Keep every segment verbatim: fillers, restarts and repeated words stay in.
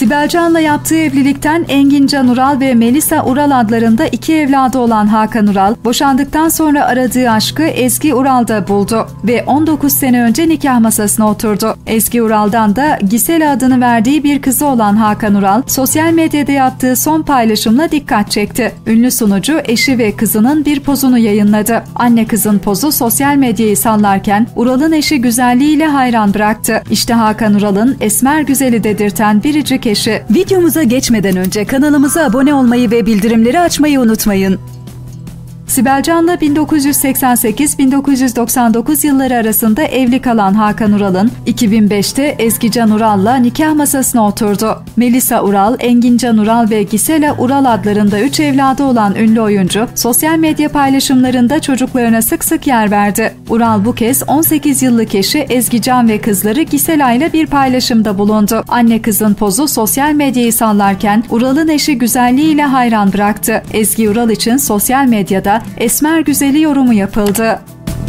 Sibel Can'la yaptığı evlilikten Engin Can Ural ve Melisa Ural adlarında iki evladı olan Hakan Ural, boşandıktan sonra aradığı aşkı Ezgi Ural'da buldu ve on dokuz sene önce nikah masasına oturdu. Ezgi Ural'dan da Gisela adını verdiği bir kızı olan Hakan Ural, sosyal medyada yaptığı son paylaşımla dikkat çekti. Ünlü sunucu eşi ve kızının bir pozunu yayınladı. Anne kızın pozu sosyal medyayı sallarken Ural'ın eşi güzelliğiyle hayran bıraktı. İşte Hakan Ural'ın esmer güzeli dedirten biricik eşi. Videomuza geçmeden önce kanalımıza abone olmayı ve bildirimleri açmayı unutmayın. Sibel Can'la bin dokuz yüz seksen sekiz bin dokuz yüz doksan dokuz yılları arasında evli kalan Hakan Ural'ın iki bin beşte Ezgi Can Ural'la nikah masasına oturdu. Melisa Ural, Engin Can Ural ve Gisela Ural adlarında üç evladı olan ünlü oyuncu, sosyal medya paylaşımlarında çocuklarına sık sık yer verdi. Ural bu kez on sekiz yıllık eşi Ezgi Can ve kızları Gisela ile bir paylaşımda bulundu. Anne kızın pozu sosyal medyayı sallarken Ural'ın eşi güzelliğiyle hayran bıraktı. Ezgi Ural için sosyal medyada esmer güzeli yorumu yapıldı.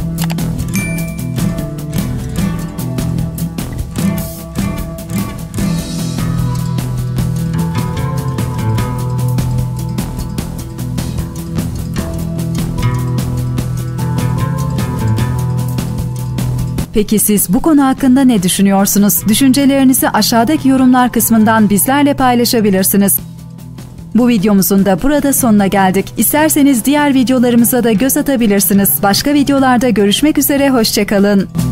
Peki siz bu konu hakkında ne düşünüyorsunuz? Düşüncelerinizi aşağıdaki yorumlar kısmından bizlerle paylaşabilirsiniz. Bu videomuzun da burada sonuna geldik. İsterseniz diğer videolarımıza da göz atabilirsiniz. Başka videolarda görüşmek üzere, hoşça kalın.